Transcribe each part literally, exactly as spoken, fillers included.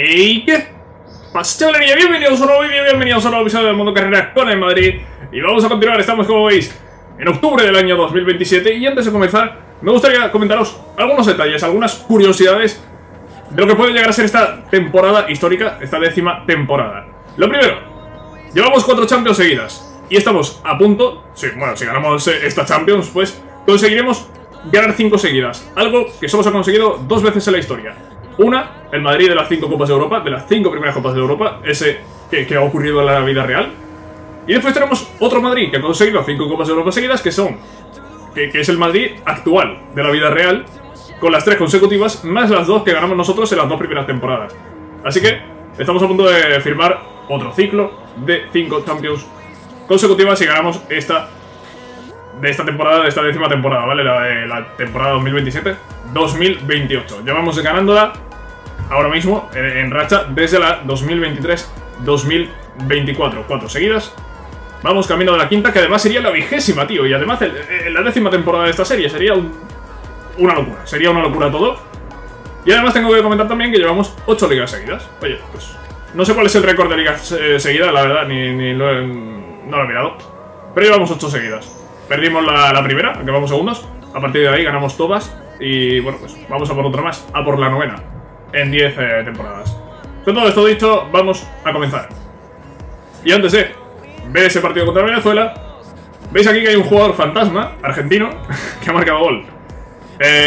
¡Hey! ¿Qué pasa, chavalería? Bienvenidos a un nuevo vídeo, bienvenidos a un nuevo episodio del Mundo Carreras con el Madrid. Y vamos a continuar, estamos como veis en octubre del año dos mil veintisiete. Y antes de comenzar, me gustaría comentaros algunos detalles, algunas curiosidades de lo que puede llegar a ser esta temporada histórica, esta décima temporada. Lo primero, llevamos cuatro Champions seguidas y estamos a punto, sí, bueno, si ganamos esta Champions, pues conseguiremos ganar cinco seguidas, algo que solo se ha conseguido dos veces en la historia. Una, el Madrid de las cinco Copas de Europa, de las cinco primeras Copas de Europa, ese que, que ha ocurrido en la vida real. Y después tenemos otro Madrid que ha conseguido cinco Copas de Europa seguidas, que son, que, que es el Madrid actual de la vida real, con las tres consecutivas, más las dos que ganamos nosotros en las dos primeras temporadas. Así que estamos a punto de firmar otro ciclo de cinco Champions consecutivas y ganamos esta de esta temporada, de esta décima temporada, ¿vale? La de la temporada dos mil veintisiete dos mil veintiocho. Llevamos ganándola ahora mismo en, en racha desde la dos mil veintitrés dos mil veinticuatro. Cuatro seguidas. Vamos camino de la quinta, que además sería la vigésima, tío. Y además el, el, la décima temporada de esta serie sería un, una locura. Sería una locura todo. Y además tengo que comentar también que llevamos ocho ligas seguidas. Oye, pues no sé cuál es el récord de ligas eh, seguidas, la verdad, ni, ni lo he, no lo he mirado. Pero llevamos ocho seguidas. Perdimos la, la primera, aunque vamos segundos. A partir de ahí ganamos todas. Y bueno, pues vamos a por otra más, a por la novena, en diez eh, temporadas. Con todo esto dicho, vamos a comenzar. Y antes de ver ese partido contra Venezuela, veis aquí que hay un jugador fantasma, argentino, que ha marcado gol. Eh,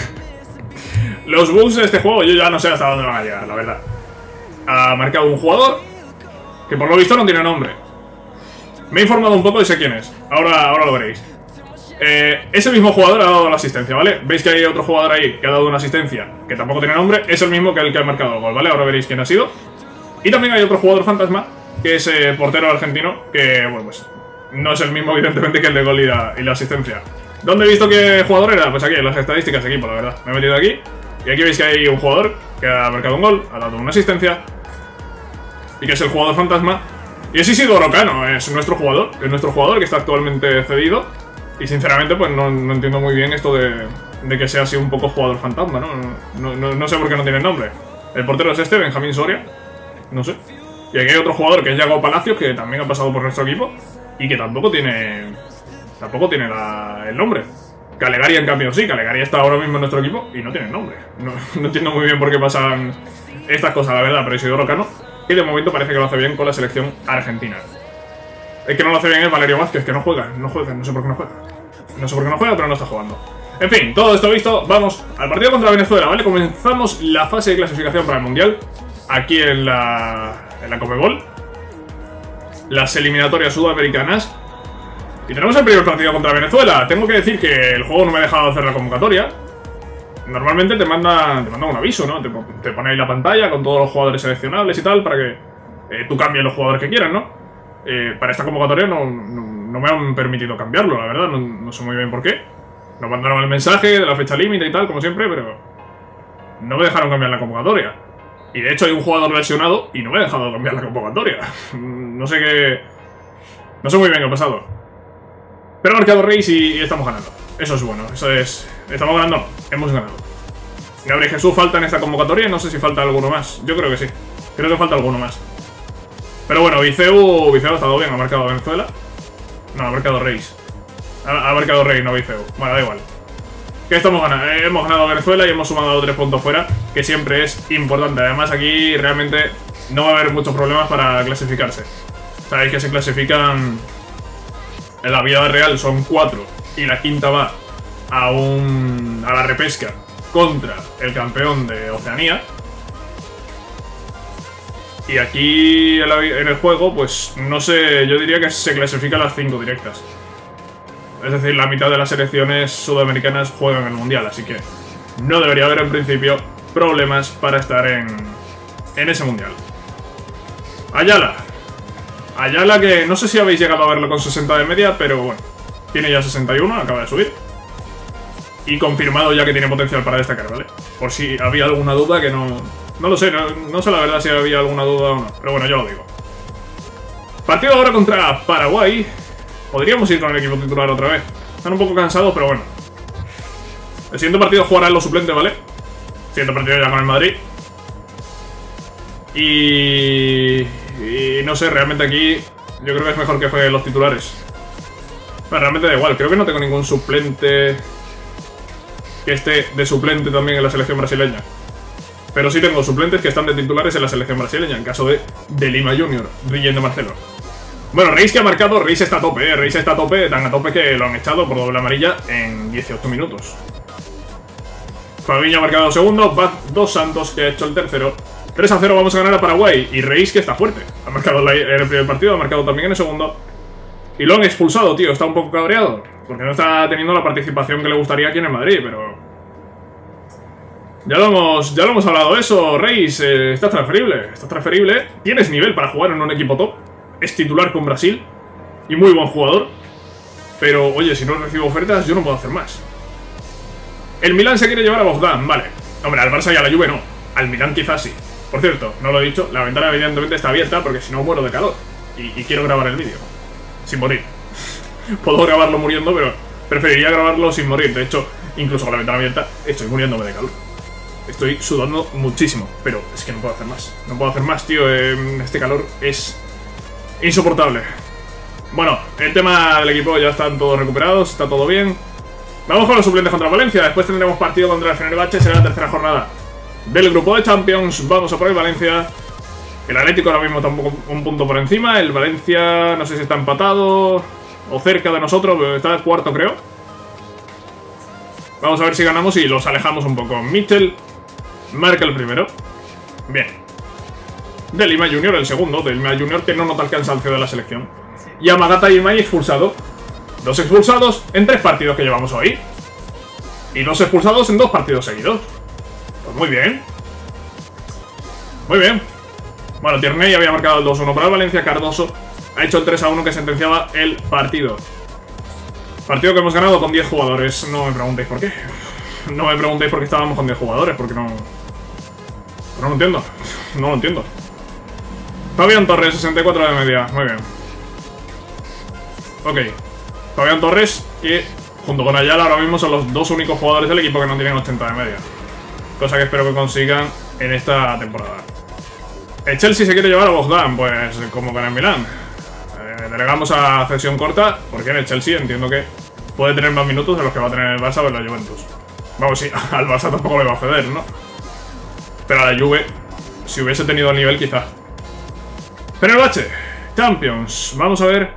los bugs de este juego, yo ya no sé hasta dónde van a llegar, la verdad. Ha marcado un jugador que por lo visto no tiene nombre. Me he informado un poco y sé quién es. Ahora, ahora lo veréis. Eh, ese mismo jugador ha dado la asistencia, ¿vale? Veis que hay otro jugador ahí que ha dado una asistencia que tampoco tiene nombre. Es el mismo que el que ha marcado el gol, ¿vale? Ahora veréis quién ha sido. Y también hay otro jugador fantasma, que es eh, portero argentino, que, bueno, pues no es el mismo, evidentemente, que el de gol y la, y la asistencia. ¿Dónde he visto qué jugador era? Pues aquí, en las estadísticas de equipo, la verdad. Me he metido aquí. Y aquí veis que hay un jugador que ha marcado un gol, ha dado una asistencia, y que es el jugador fantasma. Y es Isidoro Cano, es nuestro jugador, es nuestro jugador que está actualmente cedido. Y sinceramente pues no, no entiendo muy bien esto de, de que sea así un poco jugador fantasma, ¿no? No, no, no sé por qué no tiene nombre. El portero es este, Benjamín Soria. No sé. Y aquí hay otro jugador que es Yago Palacios, que también ha pasado por nuestro equipo. Y que tampoco tiene... Tampoco tiene la, el nombre. Calegari en cambio sí, Calegari está ahora mismo en nuestro equipo y no tiene nombre. No, no entiendo muy bien por qué pasan estas cosas, la verdad, pero Isidoro Cano, y de momento parece que lo hace bien con la selección argentina. El que no lo hace bien es Valerio Vázquez, que no juega, no juega, no sé por qué no juega. No sé por qué no juega, pero no está jugando. En fin, todo esto visto, vamos al partido contra Venezuela, ¿vale? Comenzamos la fase de clasificación para el Mundial, aquí en la, en la Conmebol. Las eliminatorias sudamericanas. Y tenemos el primer partido contra Venezuela. Tengo que decir que el juego no me ha dejado hacer la convocatoria. Normalmente te manda, te manda un aviso, ¿no? Te, te pone ahí la pantalla con todos los jugadores seleccionables y tal, para que eh, tú cambies los jugadores que quieras, ¿no? Eh, para esta convocatoria no, no, no me han permitido cambiarlo, la verdad, no, no sé muy bien por qué. Nos mandaron el mensaje de la fecha límite y tal, como siempre, pero no me dejaron cambiar la convocatoria. Y de hecho hay un jugador lesionado y no me ha dejado cambiar la convocatoria. No sé qué... No sé muy bien qué ha pasado. Pero ha marcado Reis y, y estamos ganando. Eso es bueno, eso es... Estamos ganando, no, hemos ganado. Gabriel Jesús falta en esta convocatoria, no sé si falta alguno más. Yo creo que sí, creo que falta alguno más. Pero bueno, Viceu, Viceu ha estado bien, ha marcado Venezuela. No, ha marcado Reis. Ha, ha marcado Reis, no Viceu. Bueno, da igual. Que estamos ganando, eh, hemos ganado Venezuela y hemos sumado tres puntos fuera, que siempre es importante. Además aquí realmente no va a haber muchos problemas para clasificarse. Sabéis que se clasifican en la vida real, son cuatro. Y la quinta va a, un, a la repesca contra el campeón de Oceanía. Y aquí en el juego, pues no sé, yo diría que se clasifican las cinco directas. Es decir, la mitad de las selecciones sudamericanas juegan el Mundial, así que no debería haber en principio problemas para estar en, en ese Mundial. Ayala. Ayala que no sé si habéis llegado a verlo con sesenta de media, pero bueno, tiene ya sesenta y uno, acaba de subir. Y confirmado ya que tiene potencial para destacar, ¿vale? Por si había alguna duda que no... No lo sé, no, no sé la verdad si había alguna duda o no. Pero bueno, yo lo digo. Partido ahora contra Paraguay. Podríamos ir con el equipo titular otra vez. Están un poco cansados, pero bueno. El siguiente partido jugará en los suplentes, ¿vale? El siguiente partido ya con el Madrid. Y... y no sé, realmente aquí yo creo que es mejor que jueguen los titulares. Pero realmente da igual, creo que no tengo ningún suplente que esté de suplente también en la selección brasileña. Pero sí tengo suplentes que están de titulares en la selección brasileña, en caso de, de Lima Junior, Guillén de Marcelo. Bueno, Reis que ha marcado, Reis está a tope, ¿eh? Reis está a tope, tan a tope que lo han echado por doble amarilla en dieciocho minutos. Fabinho ha marcado segundo, Baz dos Santos que ha hecho el tercero. tres a cero vamos a ganar a Paraguay. Y Reis que está fuerte. Ha marcado en el primer partido, ha marcado también en el segundo. Y lo han expulsado, tío, está un poco cabreado. Porque no está teniendo la participación que le gustaría aquí en el Madrid, pero... Ya lo hemos, ya lo hemos hablado eso, Reis, eh, estás transferible, estás transferible. Tienes nivel para jugar en un equipo top. Es titular con Brasil. Y muy buen jugador. Pero, oye, si no recibo ofertas, yo no puedo hacer más. El Milan se quiere llevar a Bogdan, vale. Hombre, al Barça y a la Juve no. Al Milan quizás sí. Por cierto, no lo he dicho, la ventana evidentemente está abierta porque si no muero de calor. Y, y quiero grabar el vídeo. Sin morir. Puedo grabarlo muriendo, pero preferiría grabarlo sin morir. De hecho, incluso con la ventana abierta, estoy muriéndome de calor. Estoy sudando muchísimo, pero es que no puedo hacer más. No puedo hacer más, tío. Eh, este calor es insoportable. Bueno, el tema del equipo ya están todos recuperados, está todo bien. Vamos con los suplentes contra Valencia. Después tendremos partido contra el Fenerbahce, será la tercera jornada del grupo de Champions. Vamos a por el Valencia. El Atlético ahora mismo está un, poco, un punto por encima. El Valencia no sé si está empatado o cerca de nosotros, pero está cuarto creo. Vamos a ver si ganamos y los alejamos un poco. Mitchell marca el primero. Bien. De Lima Junior el segundo. De Lima Junior que no nota el cansancio de la selección. Y Amagata y Imai expulsado. Dos expulsados en tres partidos que llevamos hoy. Y dos expulsados en dos partidos seguidos. Pues muy bien. Muy bien. Bueno, Tierney había marcado el dos uno para el Valencia. Cardoso ha hecho el tres a uno que sentenciaba el partido. Partido que hemos ganado con diez jugadores. No me preguntéis por qué. No me preguntéis por qué estábamos con diez jugadores. Porque no... No lo entiendo. No lo entiendo. Fabián Torres, sesenta y cuatro de media. Muy bien. Ok. Fabián Torres, que junto con Ayala ahora mismo son los dos únicos jugadores del equipo que no tienen ochenta de media. Cosa que espero que consigan en esta temporada. El Chelsea se quiere llevar a Bogdan, pues como con el Milán. Eh, delegamos a cesión corta, porque en el Chelsea entiendo que puede tener más minutos de los que va a tener el Barça o en la Juventus. Vamos, sí, al Barça tampoco le va a ceder, ¿no? Pero a la Juve, si hubiese tenido el nivel, quizá. Fenerbahce, Champions, vamos a ver...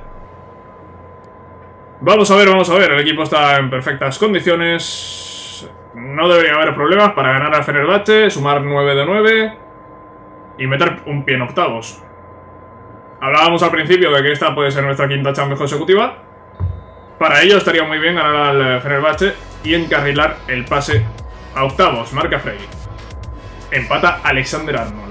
Vamos a ver, vamos a ver, el equipo está en perfectas condiciones. No debería haber problemas para ganar al Fenerbahce, sumar nueve de nueve y meter un pie en octavos. Hablábamos al principio de que esta puede ser nuestra quinta Champions consecutiva. Para ello estaría muy bien ganar al Fenerbahce y encarrilar el pase a octavos. Marca Frey. Empata Alexander Arnold.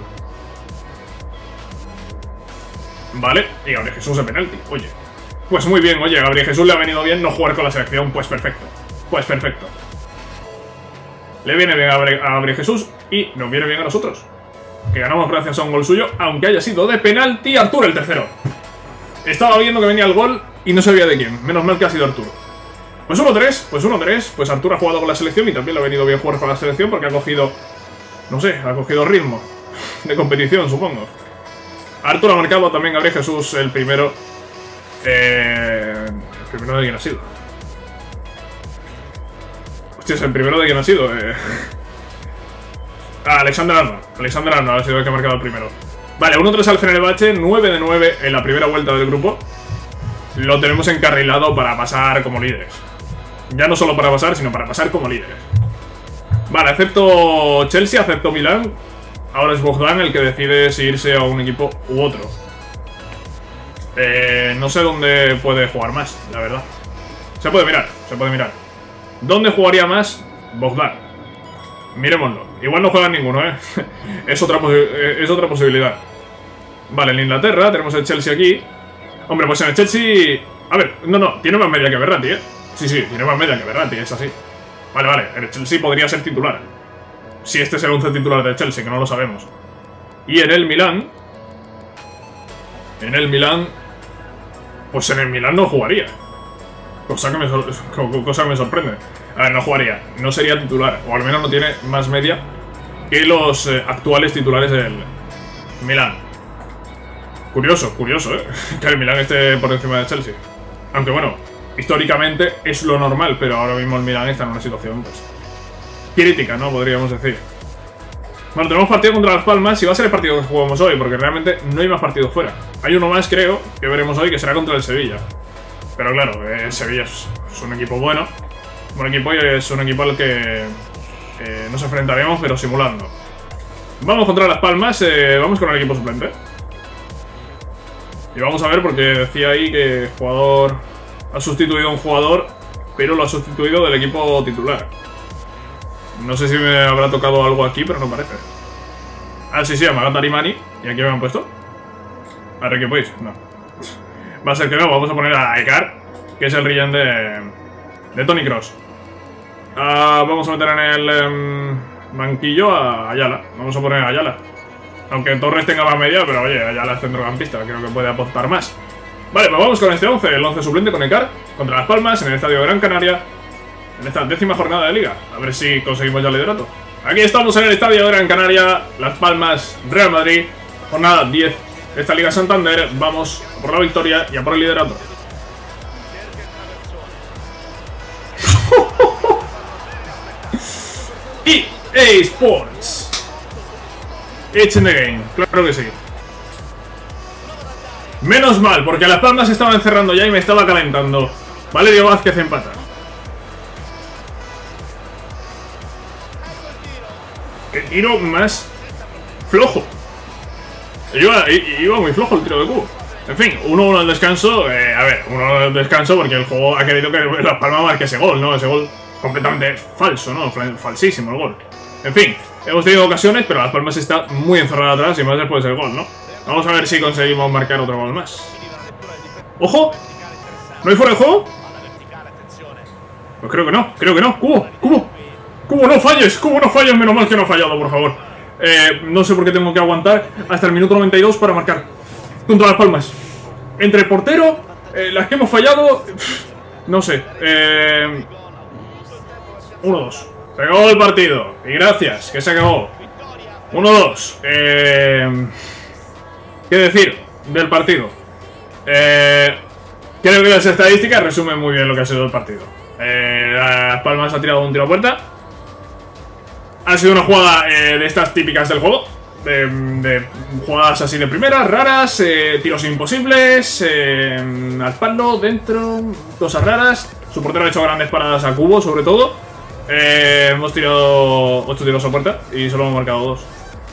Vale, y Gabriel Jesús de penalti, oye. Pues muy bien, oye, Gabriel Jesús le ha venido bien no jugar con la selección, pues perfecto. Pues perfecto. Le viene bien a Gabriel Jesús y nos viene bien a nosotros. Que ganamos gracias a un gol suyo, aunque haya sido de penalti. Arturo el tercero. Estaba viendo que venía el gol y no sabía de quién. Menos mal que ha sido Arturo. Pues uno tres, pues uno tres. Pues Arturo ha jugado con la selección y también le ha venido bien jugar con la selección porque ha cogido, no sé, ha cogido ritmo de competición, supongo. Arturo ha marcado también Gabriel Jesús el primero. Eh, ¿El primero de quién ha sido? Hostia, ¿el primero de quién ha sido? Eh... Ah, Alexander Arnold. Alexander Arnold ha sido el que ha marcado el primero. Vale, uno tres al Fenerbahce, nueve de nueve en la primera vuelta del grupo. Lo tenemos encarrilado para pasar como líderes. Ya no solo para pasar, sino para pasar como líderes. Vale, acepto Chelsea, acepto Milán. Ahora es Bogdan el que decide si irse a un equipo u otro. Eh, no sé dónde puede jugar más, la verdad. Se puede mirar, se puede mirar. ¿Dónde jugaría más Bogdan? Miremoslo. Igual no juega ninguno, ¿eh? es, otra es otra posibilidad. Vale, en Inglaterra tenemos el Chelsea aquí. Hombre, pues en el Chelsea... A ver, no, no, tiene más media que Berratti, ¿eh? Sí, sí, tiene más media que Berratti, es así. Vale, vale, en el Chelsea podría ser titular. Si este es el once titular del Chelsea, que no lo sabemos. Y en el Milán... En el Milán... Pues en el Milán no jugaría. Cosa que me, sor cosa que me sorprende. A ver, no jugaría. No sería titular. O al menos no tiene más media que los eh, actuales titulares del, Milán. Curioso, curioso, ¿eh? Que el Milán esté por encima del Chelsea. Aunque bueno, históricamente es lo normal, pero ahora mismo el Milán está en una situación, pues, crítica, ¿no? Podríamos decir. Bueno, tenemos partido contra Las Palmas y va a ser el partido que jugamos hoy, porque realmente no hay más partidos fuera. Hay uno más, creo, que veremos hoy, que será contra el Sevilla. Pero claro, el Sevilla es, es un equipo bueno. Buen equipo y es un equipo al que eh, nos enfrentaremos, pero simulando. Vamos contra Las Palmas, eh, vamos con el equipo suplente. Y vamos a ver, porque decía ahí que el jugador ha sustituido a un jugador, pero lo ha sustituido del equipo titular. No sé si me habrá tocado algo aquí, pero no parece. Ah, sí, sí, a Magat Arimani. ¿Y aquí me han puesto? ¿A Ricky Puig? No. Va a ser que no, vamos a poner a Aekar, que es el Rillan de, de Toni Kroos. Ah, vamos a meter en el eh, banquillo a Ayala. Vamos a poner a Ayala. Aunque Torres tenga más media, pero oye, Ayala es centrocampista, creo que puede aportar más. Vale, pues vamos con este once, el once suplente con Aekar, contra Las Palmas, en el estadio de Gran Canaria, en esta décima jornada de Liga. A ver si conseguimos ya el liderato. Aquí estamos en el estadio de Gran Canaria, Las Palmas, Real Madrid, jornada diez de esta Liga Santander. Vamos por la victoria y a por el liderato. E A Sports. It's in the game, claro que sí. Menos mal, porque Las Palmas estaba encerrando ya y me estaba calentando. Valerio Vázquez empata. Qué tiro más flojo. Iba, iba muy flojo el tiro de cubo. En fin, uno uno al descanso. Eh, a ver, uno uno al descanso porque el juego ha querido que Las Palmas marque ese gol, ¿no? Ese gol completamente falso, ¿no? Falsísimo el gol. En fin, hemos tenido ocasiones, pero Las Palmas está muy encerrada atrás y más después del gol, ¿no? Vamos a ver si conseguimos marcar otro gol más. ¡Ojo! ¿No hay fuera de juego? Pues creo que no, creo que no. ¡Cubo! ¡Cubo! ¡Cubo, no falles! ¡Cubo, no falles! Menos mal que no ha fallado, por favor. Eh, no sé por qué tengo que aguantar hasta el minuto noventa y dos para marcar contra Las Palmas. Entre el portero, eh, las que hemos fallado... Pff, no sé. Eh, uno dos. Se acabó el partido. Y gracias, que se acabó. uno dos. Eh, ¿Qué decir del partido? Eh, creo que las estadísticas resumen muy bien lo que ha sido el partido. Eh, Las Palmas ha tirado un tiro a puerta. Ha sido una jugada eh, de estas típicas del juego. De, de jugadas así de primeras, raras, eh, tiros imposibles, eh, al palo, dentro, cosas raras. Su portero ha hecho grandes paradas a cubo, sobre todo. Eh, hemos tirado ocho tiros a puerta y solo hemos marcado dos.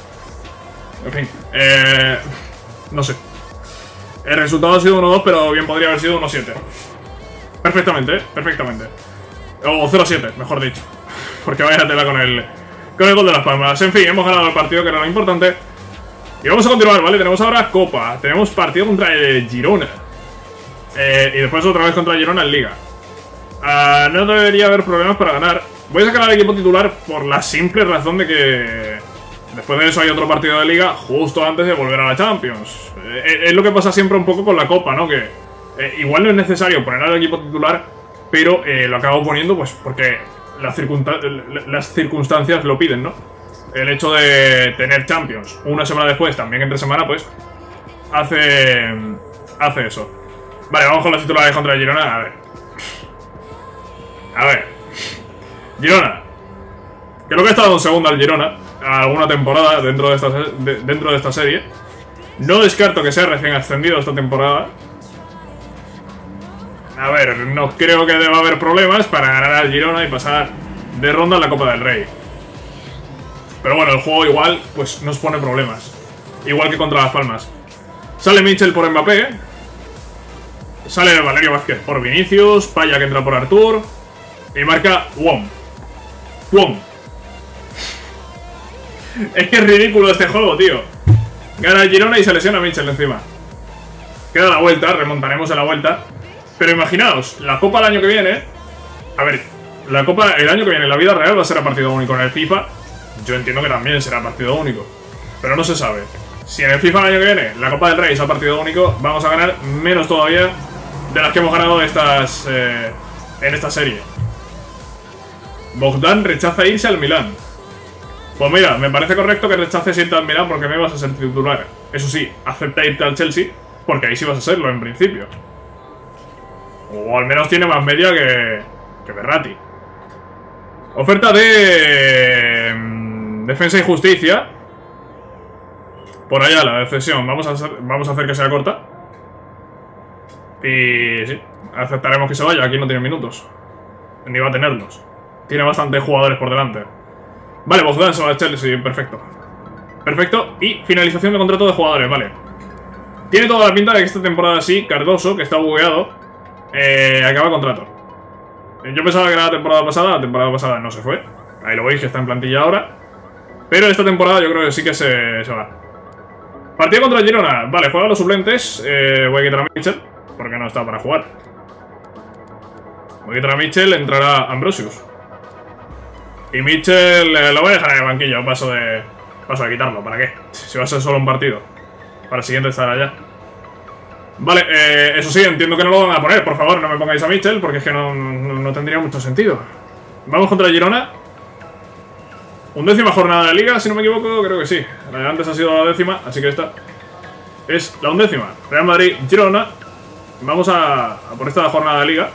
En fin, eh, no sé. El resultado ha sido uno dos, pero bien podría haber sido uno siete. Perfectamente, ¿eh? Perfectamente. O cero siete, mejor dicho. Porque vaya tela con el, con el gol de Las Palmas. En fin, hemos ganado el partido, que era lo importante. Y vamos a continuar, ¿vale? Tenemos ahora Copa. Tenemos partido contra el Girona. Eh, y después otra vez contra el Girona en Liga. Uh, no debería haber problemas para ganar. Voy a sacar al equipo titular por la simple razón de que después de eso hay otro partido de Liga justo antes de volver a la Champions. Eh, es lo que pasa siempre un poco con la Copa, ¿no? Que eh, igual no es necesario poner al equipo titular, pero eh, lo acabo poniendo pues porque las, circunsta las circunstancias lo piden, ¿no? El hecho de tener Champions una semana después, también entre semana, pues hace, hace eso. Vale, vamos con los titulares contra el Girona. A ver. A ver. Girona. Creo que ha estado en segunda el Girona alguna temporada dentro de, esta, de, dentro de esta serie. No descarto que sea recién ascendido esta temporada. A ver, no creo que deba haber problemas para ganar al Girona y pasar de ronda en la Copa del Rey. Pero bueno, el juego igual pues nos pone problemas. Igual que contra Las Palmas. Sale Mitchell por Mbappé. Sale Valerio Vázquez por Vinicius. Paya que entra por Artur. Y marca Wong. Wong. Es que es ridículo este juego, tío. Gana el Girona y se lesiona Mitchell encima. Queda la vuelta, remontaremos a la vuelta. Pero imaginaos, la Copa el año que viene. A ver, la Copa el año que viene en la vida real va a ser a partido único. En el FIFA yo entiendo que también será partido único, pero no se sabe. Si en el FIFA el año que viene la Copa del Rey es a partido único, vamos a ganar menos todavía de las que hemos ganado estas, eh, en esta serie. Bogdan rechaza irse al Milán. Pues mira, me parece correcto que rechaces irte al Milán porque no ibas a ser titular. Eso sí, acepta irte al Chelsea porque ahí sí vas a serlo en principio. O al menos tiene más media que, que Verratti. Oferta de mmm, Defensa y Justicia. Por allá la decisión. Vamos a hacer, vamos a hacer que sea corta. Y sí, aceptaremos que se vaya. Aquí no tiene minutos. Ni va a tenerlos. Tiene bastantes jugadores por delante. Vale, Bogdan se va a Chelsea. Perfecto. Perfecto. Y finalización de contrato de jugadores. Vale. Tiene toda la pinta de que esta temporada sí, Cardoso, que está bugueado, eh, acaba contrato. Yo pensaba que era la temporada pasada. La temporada pasada no se fue. Ahí lo veis que está en plantilla ahora. Pero esta temporada yo creo que sí que se, se va. Partido contra Girona. Vale, juegan los suplentes. eh, Voy a quitar a Mitchell porque no está para jugar. Voy a quitar a Mitchell. Entrará Ambrosius. Y Mitchell eh, lo voy a dejar en el banquillo. Paso de, paso de quitarlo. ¿Para qué? Si va a ser solo un partido. Para el siguiente estar allá. Vale, eh, eso sí, entiendo que no lo van a poner. Por favor, no me pongáis a Mitchell porque es que no, no, no tendría mucho sentido. Vamos contra Girona. Undécima jornada de liga, si no me equivoco, creo que sí. La de antes ha sido la décima, así que esta es la undécima. Real Madrid, Girona. Vamos a, a por esta jornada de liga.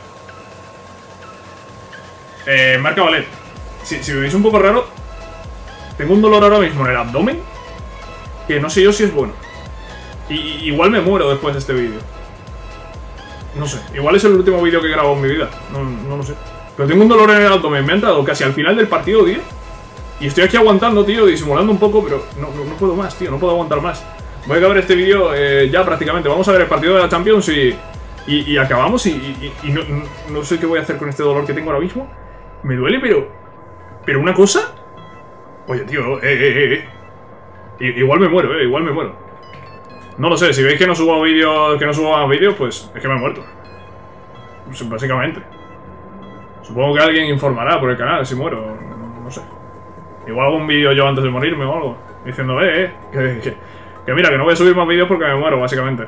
Eh, marca Valer. Si, si me veis un poco raro, tengo un dolor ahora mismo en el abdomen que no sé yo si es bueno. Y, igual me muero después de este vídeo. No sé, igual es el último vídeo que he grabado en mi vida. No, no lo sé. Pero tengo un dolor en el abdomen. Me ha entrado casi al final del partido, tío. Y estoy aquí aguantando, tío, disimulando un poco, pero no, no, no puedo más, tío, no puedo aguantar más. Voy a acabar este vídeo eh, ya prácticamente. Vamos a ver el partido de la Champions y, y, y acabamos y, y, y no, no, no sé qué voy a hacer con este dolor que tengo ahora mismo. Me duele, pero... Pero una cosa... Oye, tío, eh, eh, eh, eh. Igual me muero, eh, igual me muero. No lo sé, si veis que no subo vídeos, que no subo más vídeos, pues es que me he muerto. Pues, básicamente. Supongo que alguien informará por el canal si muero, no, no sé. Igual hago un vídeo yo antes de morirme o algo, diciendo, eh, eh, que, que, que mira, que no voy a subir más vídeos porque me muero, básicamente.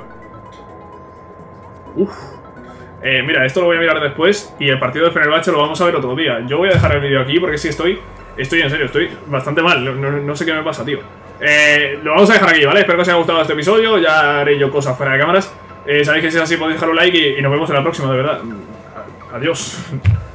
Uff. Eh, mira, esto lo voy a mirar después y el partido de Fenerbahce lo vamos a ver otro día. Yo voy a dejar el vídeo aquí porque sí estoy, estoy en serio, estoy bastante mal, no, no, no sé qué me pasa, tío. Eh, lo vamos a dejar aquí, ¿vale? Espero que os haya gustado este episodio, ya haré yo cosas fuera de cámaras. Eh, sabéis que si es así podéis dejar un like y, y nos vemos en la próxima, de verdad. Adiós.